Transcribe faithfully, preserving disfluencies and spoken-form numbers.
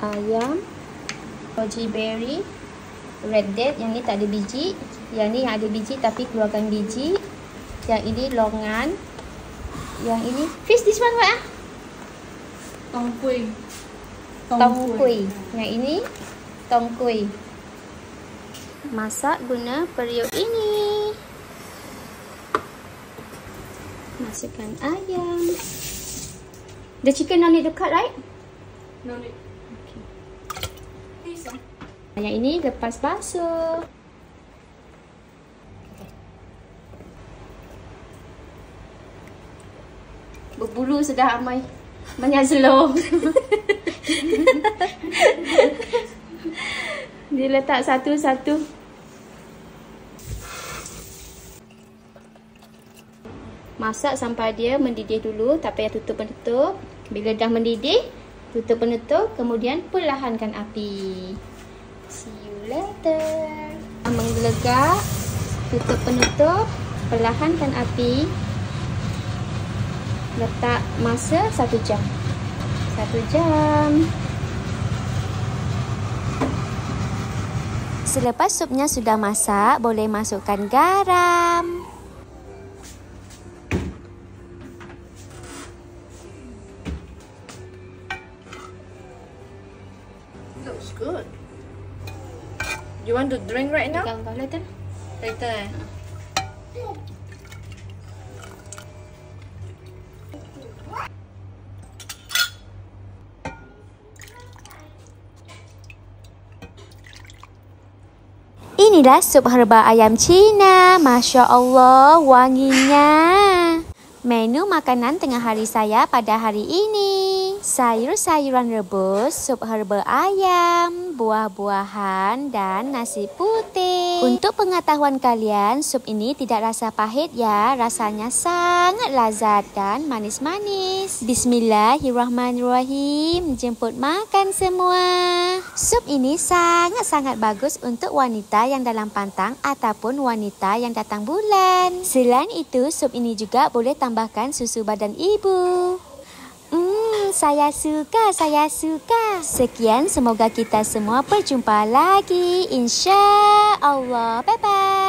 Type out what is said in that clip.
ayam, goji berry, red date, yang ni tak ada biji. Yang ni yang ada biji tapi keluarkan biji. Yang ini longan. Yang ini fish, this one what ah? Tong kuih. Tong kuih. Yang ini tong kuih. Masak guna periuk ini. Masukkan ayam. The chicken no need to cut, right? No need. Okay. This one. Yang ini lepas basuh. Berbulu sudah amai menyazlong. Dia letak satu-satu. Masak sampai dia mendidih dulu, tak payah tutup-penutup. Bila dah mendidih, tutup penutup, kemudian perlahankan api. See you later. Menggelegak, tutup penutup, perlahankan api. Letak masa satu jam. Satu jam. Selepas supnya sudah masak, boleh masukkan garam. Looks good. You want to drink right now? Pegang kau later. Later. Eh? Inilah sup herba ayam Cina. Masya Allah, wanginya. Menu makanan tengah hari saya pada hari ini. Sayur-sayuran rebus, sup herba ayam, buah-buahan, dan nasi putih. Untuk pengetahuan kalian, sup ini tidak rasa pahit ya. Rasanya sangat lazat dan manis-manis. Bismillahirrahmanirrahim. Jemput makan semua. Sup ini sangat-sangat bagus untuk wanita yang dalam pantang ataupun wanita yang datang bulan. Selain itu, sup ini juga boleh tambahkan susu badan ibu. Hmm, saya suka, saya suka. Sekian, semoga kita semua berjumpa lagi. Insya Allah. Bye-bye.